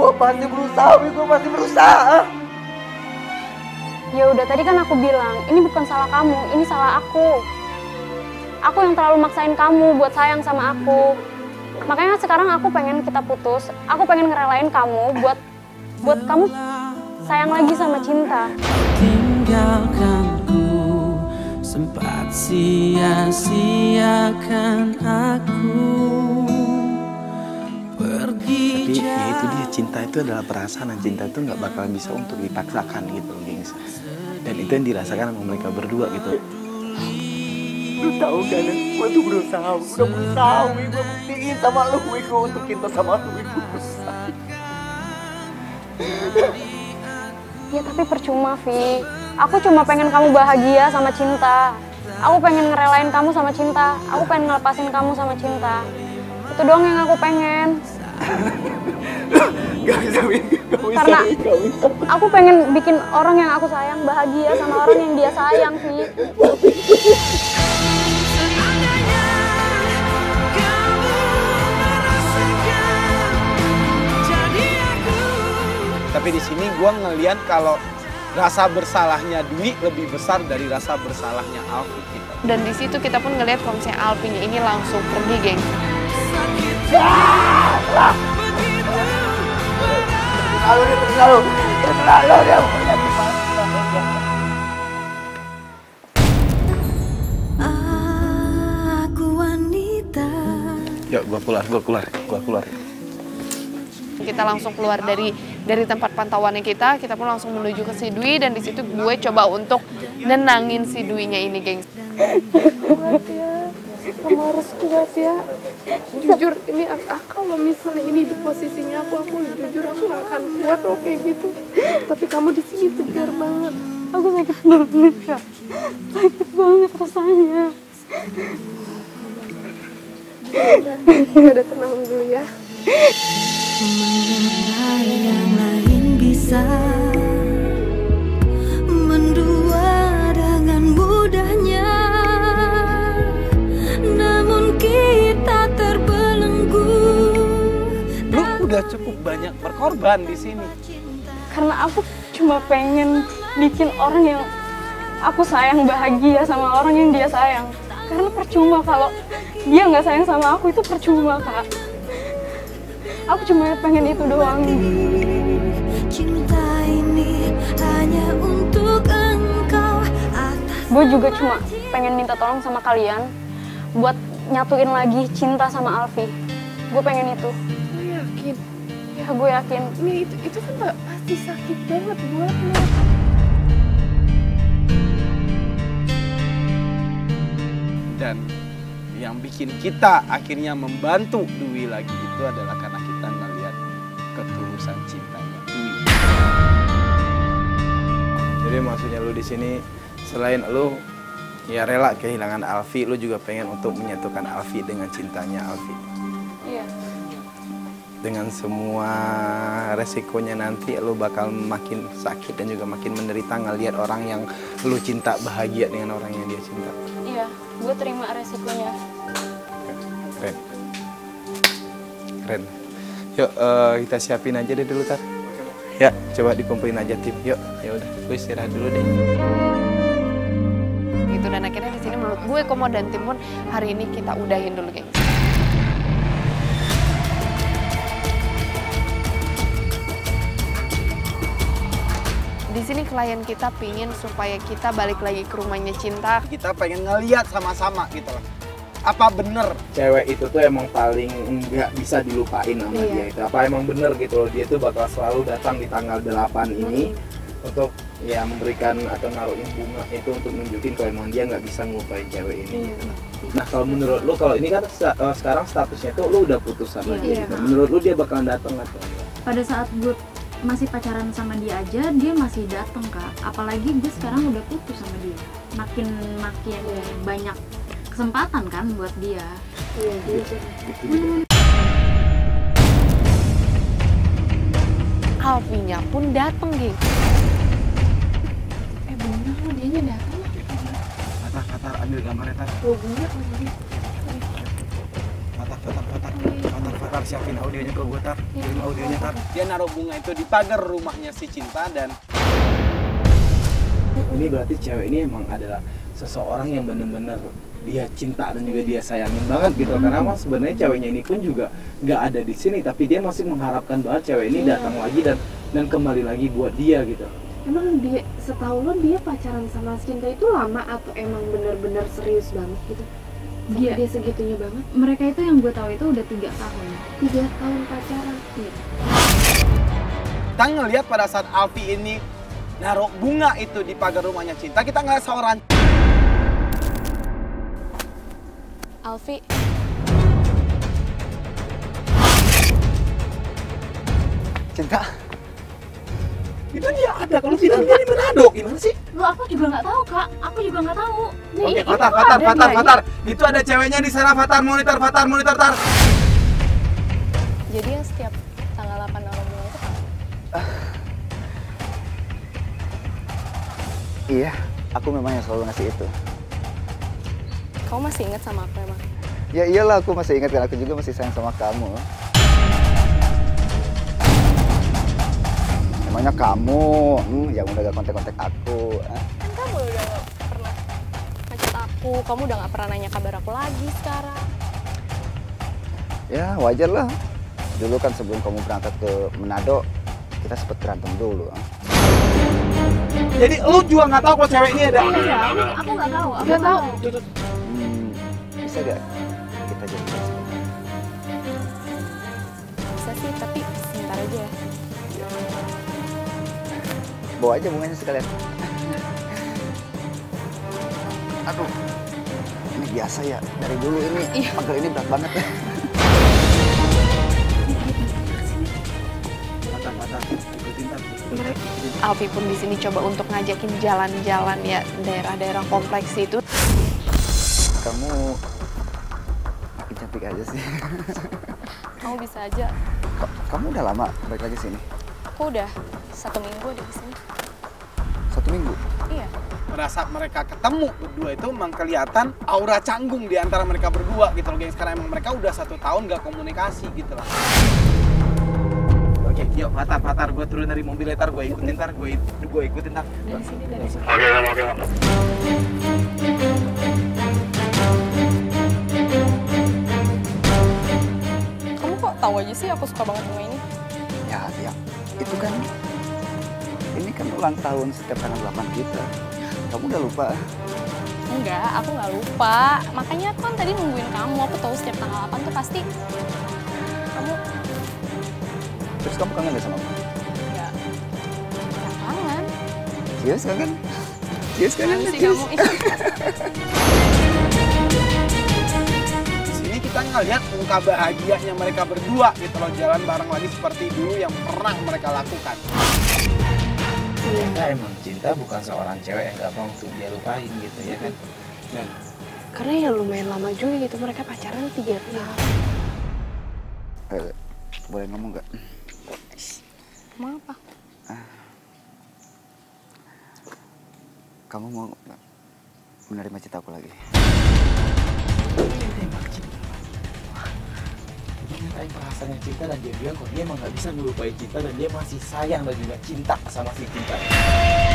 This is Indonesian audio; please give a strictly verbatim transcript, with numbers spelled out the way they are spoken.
Gue pasti berusaha, Wi. Gue pasti berusaha. Ya udah, tadi kan aku bilang, ini bukan salah kamu, ini salah aku. Aku yang terlalu maksain kamu buat sayang sama aku. Makanya sekarang aku pengen kita putus. Aku pengen ngerelain kamu buat buat kamu sayang lagi sama Cinta. Tinggalkanku, sempat sia-siakan aku. Pergi. Tapi ya itu dia, cinta itu adalah perasaan, dan cinta itu nggak bakal bisa untuk dipaksakan gitu, gengs. Dan itu yang dirasakan sama mereka berdua gitu. Lu tahu kan, gue tuh berusaha, udah berusaha, Wi. Gue buktiin sama lu, Wi. Gue untuk cinta sama lu, Wi. Gue berusaha. Ya tapi percuma, Vi. Aku cuma pengen kamu bahagia sama Cinta. Aku pengen ngerelain kamu sama Cinta. Aku pengen ngelepasin kamu sama Cinta. Itu doang yang aku pengen. Gak bisa, Wi. Gak bisa, Karena Wi. Gak bisa. aku pengen bikin orang yang aku sayang bahagia sama orang yang dia sayang, Vi. Tapi di sini gue ngelihat kalau rasa bersalahnya Dwi lebih besar dari rasa bersalahnya Alfi kita. Dan di situ kita pun ngelihat kalau misalnya Alfinya ini langsung pergi, geng. Lalu dia terlalu, terlalu dia. Aku wanita. Yuk, gue keluar, gue keluar, gue keluar. Kita langsung keluar dari dari tempat pantauannya kita, kita pun langsung menuju ke si Dwi, dan di situ gue coba untuk nenangin si Dwi-nya ini, geng. Kuat ya, kamu harus kuat ya. Jujur ini ah, kalau misalnya ini di posisinya aku, aku jujur aku gak akan kuat loh kayak gitu. Tapi kamu di sini tegar banget. Aku sakit banget, Kak. Sakit banget rasanya. Ya udah tenang dulu ya. Mendengar yang lain bisa mendua dengan mudahnya, namun kita terbelenggu. Lu udah cukup banyak berkorban di sini. Karena aku cuma pengen bikin orang yang aku sayang bahagia sama orang yang dia sayang. Karena percuma kalau dia nggak sayang sama aku, itu percuma, Kak. Aku cuma pengen itu doang. Cinta ini hanya untuk engkau. Gue juga cuma pengen minta tolong sama kalian buat nyatuin lagi Cinta sama Alfi. Gue pengen itu. Gue yakin. Ya gue yakin. Ini itu, itu kan gak, pasti sakit banget buat lo. Dan yang bikin kita akhirnya membantu Dwi lagi itu adalah karena kita ngelihat ketulusan cintanya Dwi. Jadi maksudnya lu di sini selain lu ya rela kehilangan Alfi, lu juga pengen untuk menyatukan Alfi dengan cintanya Alfi. Iya. Dengan semua resikonya nanti lu bakal makin sakit dan juga makin menderita ngelihat orang yang lu cinta bahagia dengan orang yang dia cinta. Iya, gue terima resikonya. Keren. Keren. Yuk uh, kita siapin aja deh dulu, Tar. Ya, coba dikumpulin aja tim. Yuk, ya udah, gue istirahat dulu deh. Gitu, dan akhirnya di sini menurut gue Komo dan tim pun hari ini kita udahin dulu, geng. Di sini klien kita pingin supaya kita balik lagi ke rumahnya Cinta. Kita pengen ngeliat sama-sama gitu loh. Apa bener cewek itu tuh emang paling nggak bisa dilupain sama Iya. dia itu? Apa emang bener gitu loh, dia tuh bakal selalu datang di tanggal delapan ini untuk ya memberikan atau naruhin bunga itu untuk nunjukin kalau emang dia nggak bisa ngelupain cewek ini. Iya. Gitu. Nah kalau menurut lu, kalau ini kan se- uh, sekarang statusnya tuh lu udah putus sama dia. Iya. Gitu. Menurut lu dia bakalan datang atau enggak? Pada saat gue masih pacaran sama dia aja, dia masih datang, Kak. Apalagi gue sekarang udah putus sama dia. Makin makin banyak kesempatan kan buat dia. Iya, gitu. Alfinya pun dateng, geng. Eh bener lo, dianya datang. Patar, patar, ambil gambarnya, Tar. Lo bener lagi. Patar, patar, patar, patar, patar. Tar, siapin audionya ke gue, Tar. Kirim audionya, Tar. Dia naruh bunga itu di pagar rumahnya si Cinta dan ini berarti cewek ini emang adalah seseorang yang bener-bener dia cinta dan juga dia sayangin banget gitu. Karena mas sebenarnya ceweknya ini pun juga nggak ada di sini, tapi dia masih mengharapkan banget cewek ini datang lagi dan dan kembali lagi buat dia gitu. Emang dia, setahu lo dia pacaran sama Cinta itu lama atau emang benar-benar serius banget gitu? Dia, dia segitunya banget? Mereka itu yang gue tahu itu udah tiga tahun. Tiga tahun pacaran? Iya. Kita ngelihat pada saat Alfi ini naruh bunga itu di pagar rumahnya Cinta, kita ngeliat seorang Alfi, Cinta, itu dia ada, kalau tidak dia di Manado, gimana sih? Lo aku juga nggak tahu kak, aku juga nggak tahu. Nih, Oke, itu Fatar, kok Fatar, ada Fatar, dia, Fatar. Itu ada ceweknya di sana, Fatar, monitor, Fatar, monitor, Tar. jadi yang setiap tanggal delapan orang bunga itu kamu? iya, aku memang yang selalu ngasih itu. Kamu masih ingat sama aku emang? Ya iyalah, aku masih ingat kan, aku juga masih sayang sama kamu. Emangnya kamu hmm, yang udah gak kontak-kontak aku. ah? Kan kamu udah gak pernah ngechat aku, kamu udah gak pernah nanya kabar aku lagi sekarang. Ya wajar lah. Dulu kan sebelum kamu berangkat ke Manado, kita sempet berantem dulu. ah. Jadi lu juga nggak tahu kalau cewek ini ada? Iya, aku aku nggak tahu. Aku Nggak tahu. Hmm, bisa gak kita jadi Bisa sih, tapi sebentar aja ya. bawa aja bunganya sekalian. Aduh, ini biasa ya, dari dulu ini pegel ini berat banget ya. Alfi pun di sini coba untuk ngajakin jalan-jalan ya daerah-daerah kompleks itu. Kamu makin cantik aja sih. Kamu bisa aja. Ka- Kamu udah lama balik lagi sini? Aku udah satu minggu ada di sini. Satu minggu? Iya. Pada saat mereka ketemu berdua itu memang kelihatan aura canggung di antara mereka berdua gitu loh, geng. Sekarang emang mereka udah satu tahun gak komunikasi gitu lah. Oke, yuk Fatar, Fatar, gue turun dari mobil Tar, gue ikutin Tar, gue gue ikutin Tar. Dari sini, dari sini. Oke, oke, oke. Kamu kok tahu aja sih aku suka banget bunga ini? Ya, ya. Itu kan, ini kan ulang tahun setiap tanggal delapan kita. Kamu udah lupa? Enggak, aku nggak lupa. Makanya aku kan tadi nungguin kamu. Aku tahu setiap tanggal delapan tuh pasti kamu Terus kamu kangen gak sama aku? ya nggak kangen. Serius kangen? Serius kangen? Kangen sih kamu. Ih, Di sini kita ngeliat muka bahagianya mereka berdua gitu loh, jalan bareng lagi seperti dulu yang pernah mereka lakukan. Cinta emang cinta bukan seorang cewek yang gampang untuk dia lupain gitu ya kan. Dan Karena ya lumayan lama juga gitu, mereka pacaran tiga tahun. Eh, boleh ngomong gak? mau apa? Kamu mau nggak menerima cinta aku lagi? dia nyatain perasaannya Cinta dan dia bilang kok dia emang gak bisa ngelupain Cinta dan dia masih sayang dan juga cinta sama si Cinta.